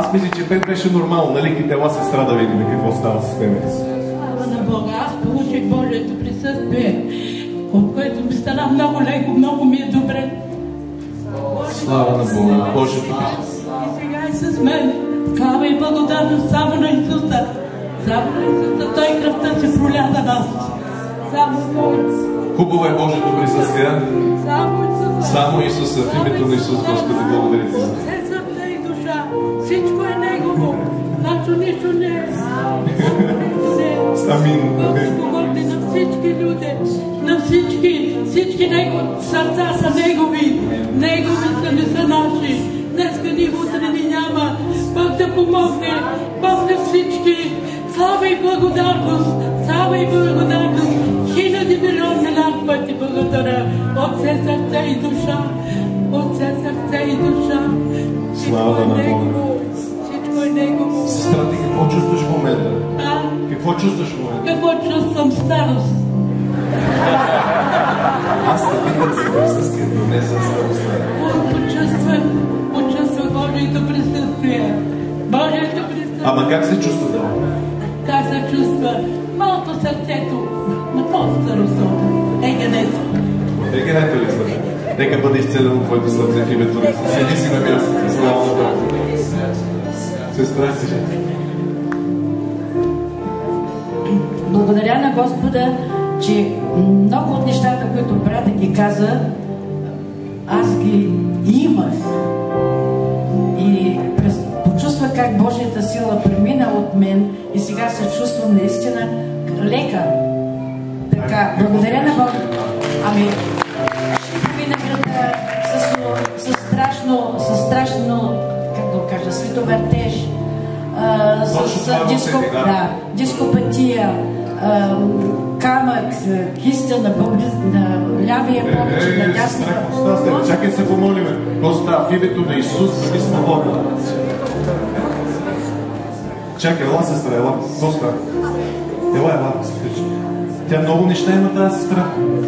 Аз мисля, че Пет беше нормално, нали? Ела сестра да видим какво става с тебе. Слава на Бога, аз получих Божието присъствие, от което ми стана много леко, много ми е добре. Слава на Бога, Божието присъствие. И сега е с мен. Слава и благодарност само на Исуса. Само на Исуса, Той кръвта се проля за нас. Само Той. Хубаво е Божието присъствие. Само Исуса. Само Исуса, в името на Исус, Господи, благодаря ти. От все сърце и душа, всичко е Негово. Нашо нищо не е. Амин. Говори на всички люди, на всички сърца са Негови. Негови са, не са наши. Днеска ни утре ни няма. Бог да помогне. Бог на всички. Слава и благодарност. Слава и благодарност. Хиляди милиони лак пъти благодаря. От все сърце и душа. От все сърце и душа. Слава на Бога. Всичко е Негово. Сестра, ти какво чувстваш в момента? А? Какво чувстваш в момента? Какво чувствам? Старост. Аз те питам за присъствието, не за старостта. Почувствам Божието присъствие. Божието присъствие. Ама как се чувства това? Как се чувства? Малко сърцето. На по-старостта. Егенето. Егенето ли са? Нека бъде изцелено твоето сърце в името на Исус. Седи си на мястото. Слава на Бога. Сестра си. Благодаря на Господа, че много от нещата, които брата ги каза, аз ги имах. И почувствах как Божията сила премина от мен и сега се чувствам наистина лека. Така, благодаря на Бога. Ами, ще премина града с страшно, как да кажа, световъртеж, с дископатия, камък, киста на лявия повече, на дясния. Чакай се помолиме. Господа, в името на Исус, бъди свободна. Чакай, ела сестра, ела. Господа. Ела. Тя много неща има тази сестра.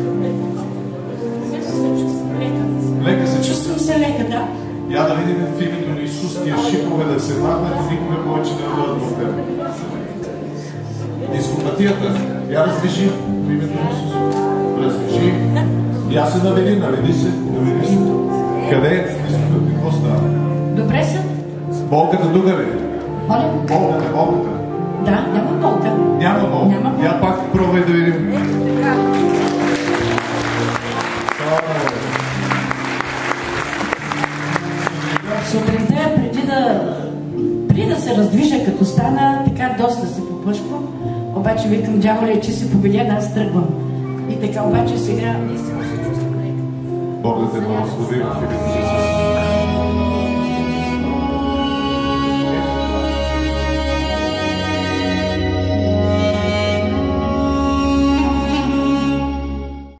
Лека се чувства. Чувствам се лека, да. Я да видим в името на Исус тия шипове да се махнат и никога повече да бъдат в тебе. Дископатията, я раздвижи в името на Исус. Раздвижи. Я се наведи се. Къде е дископатия? Какво става? Добре са? Болката тук ли? Моля? Болката. Да, няма болка. Няма болка. Я пак пробвай да видим. Сутринта, преди да се раздвижа, като стана, така доста се попъшвам, обаче викам, дяволе, че си победен, аз тръгвам. И така, обаче сега наистина се чувствам лека. Бог да те благослови в името на Исус.